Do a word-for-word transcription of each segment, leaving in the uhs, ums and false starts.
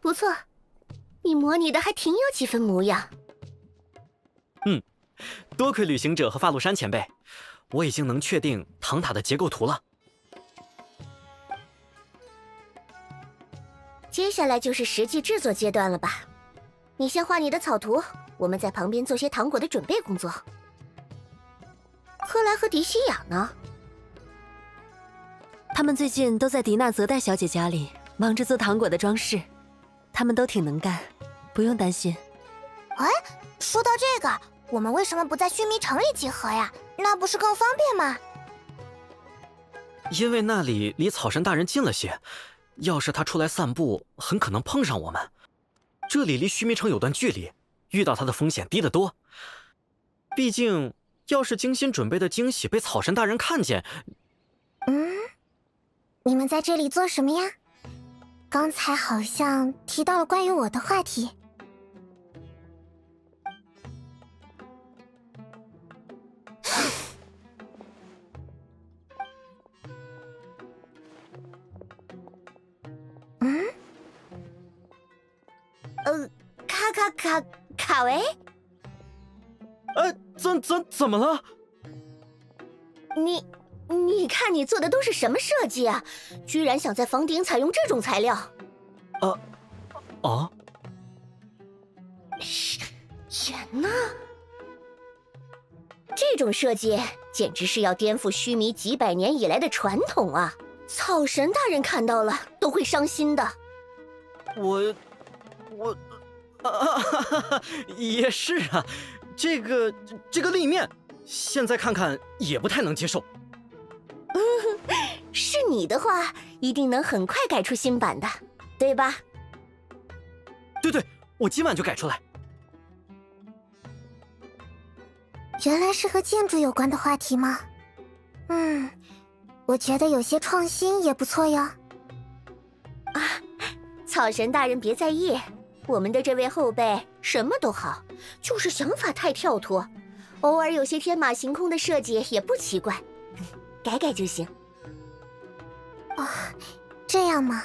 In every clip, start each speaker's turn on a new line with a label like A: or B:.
A: 不错，你模拟的还挺有几分模样。
B: 嗯，多亏旅行者和发露山前辈，我已经能确定唐塔的结构图了。
A: 接下来就是实际制作阶段了吧？你先画你的草图，我们在旁边做些糖果的准备工作。克莱和迪西亚呢？
C: 他们最近都在迪娜泽代小姐家里忙着做糖果的装饰，他们都挺能干，不用担心。
D: 哎，说到这个，我们为什么不在须弥城里集合呀？那不是更方便吗？
B: 因为那里离草神大人近了些，要是他出来散步，很可能碰上我们。这里离须弥城有段距离，遇到他的风险低得多。毕竟，要是精心准备的惊喜被草神大人看见……
D: 嗯，你们在这里做什么呀？刚才好像提到了关于我的话题。嗯？
A: 呃，卡卡卡卡维？
B: 呃，怎怎怎么了？
A: 你，你看你做的都是什么设计啊？居然想在房顶采用这种材料？
B: 啊，啊！
A: 天哪！这种设计简直是要颠覆须弥几百年以来的传统啊！草神大人看到了都会伤心的。
B: 我，我，啊，哈哈哈，也是啊，这个这个立面，现在看看也不太能接受。
A: 嗯，是你的话，一定能很快改出新版的，对吧？
B: 对对，我今晚就改出来。
D: 原来是和建筑有关的话题吗？嗯，我觉得有些创新也不错呀。
A: 啊，草神大人别在意，我们的这位后辈什么都好，就是想法太跳脱，偶尔有些天马行空的设计也不奇怪，改改就行。
D: 啊，这样吗？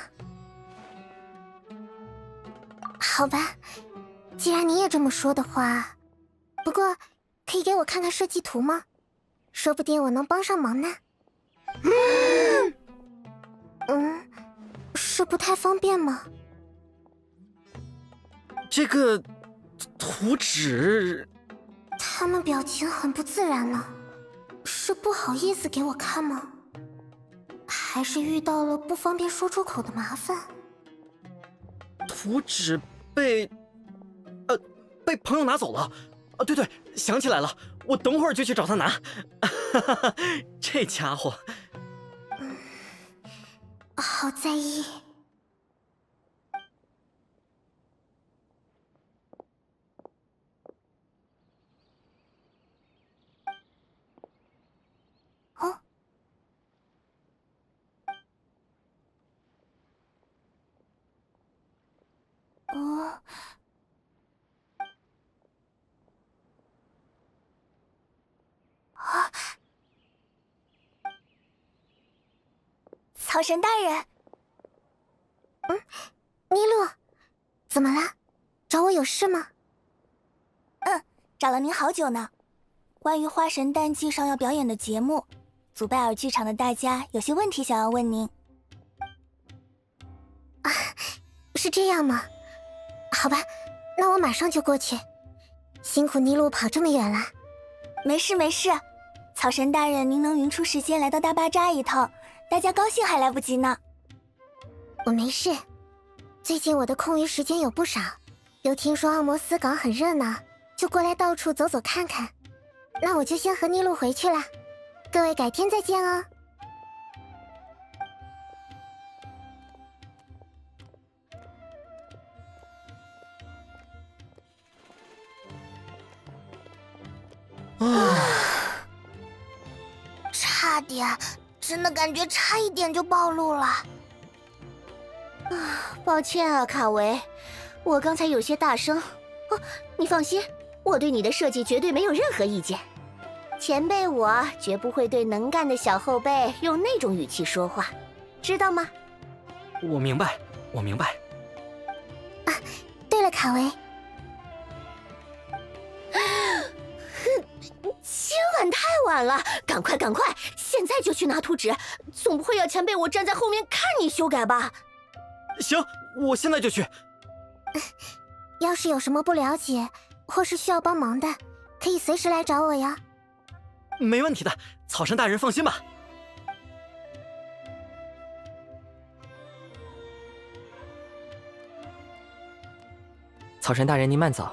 D: 好吧，既然你也这么说的话，不过可以给我看看设计图吗？说不定我能帮上忙呢。嗯，嗯，是不太方便吗？
B: 这个图纸，
D: 他们表情很不自然呢，是不好意思给我看吗？还是遇到了不方便说出口的麻烦？
B: 图纸被，呃，被朋友拿走了。啊，对对，想起来了，我等会儿就去找他拿。哈哈哈，这家伙，
D: 嗯，好在意。哦，哦。啊！草神大人，嗯，尼禄，怎么了？找我有事吗？嗯，找了您好久呢。关于花神淡季上要表演的节目，祖拜尔剧场的大家有些问题想要问您。啊，是这样吗？好吧，那我马上就过去。辛苦尼禄跑这么远了。没事没事。草神大人，您能匀出时间来到大巴扎一趟，大家高兴还来不及呢。我没事，最近我的空余时间有不少，又听说奥摩斯港很热闹，就过来到处走走看看。那我就先和尼禄回去了，各位改天再见哦。啊！差点，真的感觉差一点就暴露了。
A: 啊，抱歉啊，卡维，我刚才有些大声。哦，你放心，我对你的设计绝对没有任何意见。前辈我绝不会对能干的小后辈用那种语气说话，知道吗？
B: 我明白，我明白。
D: 卡维。
A: 今晚太晚了，赶快赶快，现在就去拿图纸，总不会要前辈我站在后面看你修改吧？
B: 行，我现在就去。
D: 要是有什么不了解，或是需要帮忙的，可以随时来找我呀。
B: 没问题的，草神大人放心吧。
E: 草神大人，您慢走。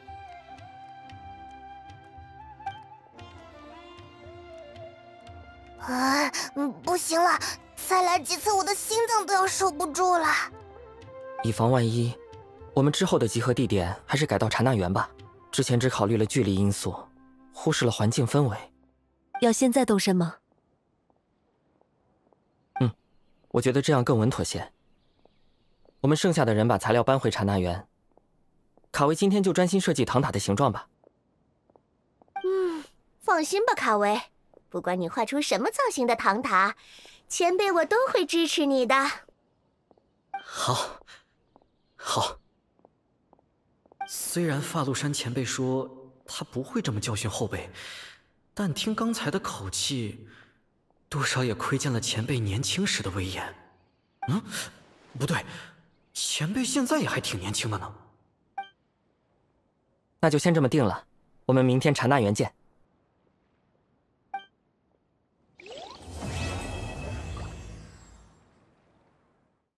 D: 啊，不行了，再来几次我的心脏都要受不住了。
E: 以防万一，我们之后的集合地点还是改到禅那园吧。之前只考虑了距离因素，忽视了环境氛围。
C: 要现在动身吗？
E: 嗯，我觉得这样更稳妥些。我们剩下的人把材料搬回禅那园。卡维今天就专心设计唐塔的形状吧。
A: 嗯，放心吧，卡维。不管你画出什么造型的唐塔，前辈我都会支持你的。
B: 好，好。虽然发露山前辈说他不会这么教训后辈，但听刚才的口气，多少也窥见了前辈年轻时的威严。嗯，不对，前辈现在也还挺年轻的呢。
E: 那就先这么定了，我们明天禅那园见。